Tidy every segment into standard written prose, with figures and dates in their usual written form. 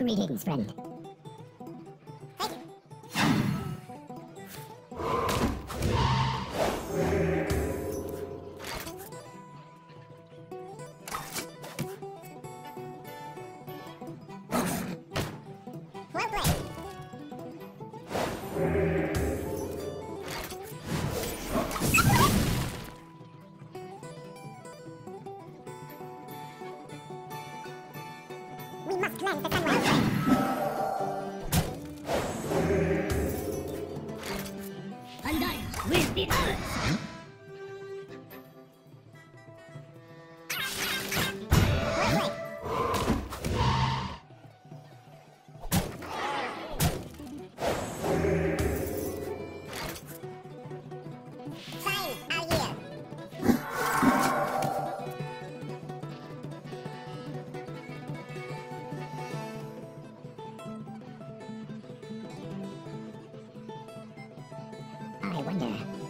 Greetings, friend. We must cleanse the sunrise. Pandaria will be ours. I wonder.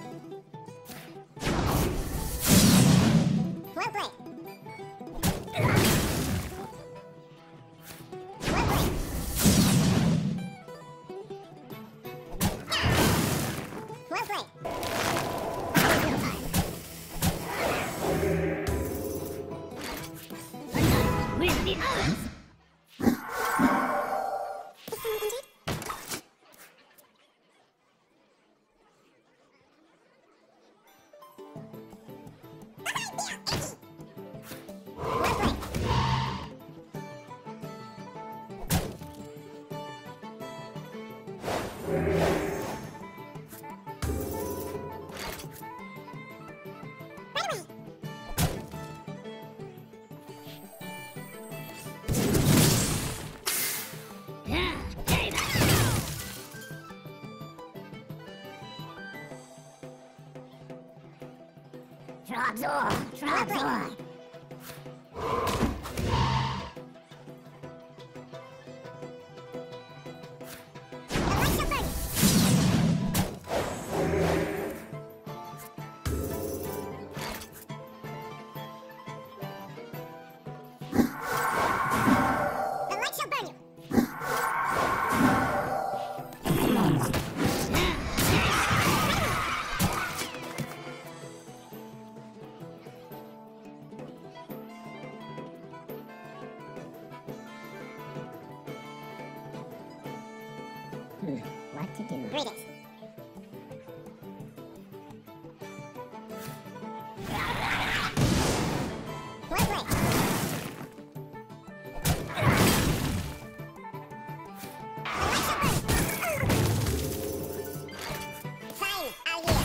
Well played. Well played. Will be ours. Is someone injured? Trabzor! Trabzor! What to do? Read it. Well played. Fine, I'll hear.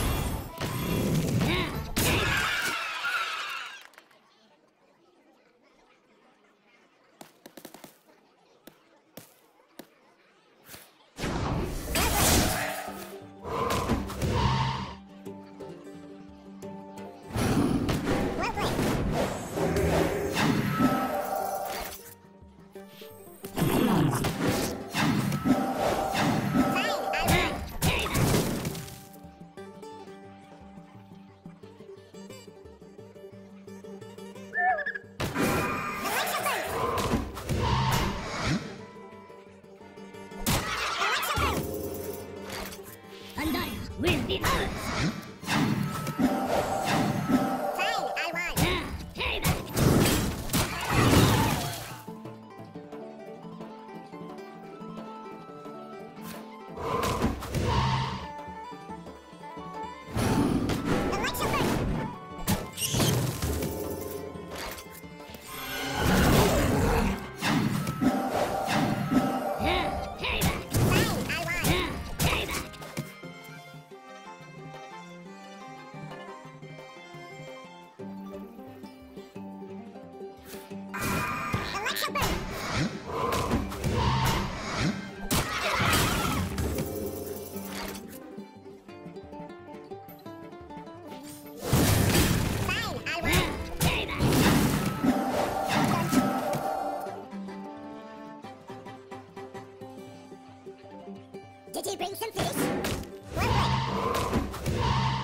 Well played. Fine, I'll hear. The lights are burning. The lights are burning. Pandaria will be ours. Fine, I won. Payback! The lights are burning. Payback! Fine, I won. Payback! The lights are burning. Fine, I won. Payback! Did you bring some fish? Well played.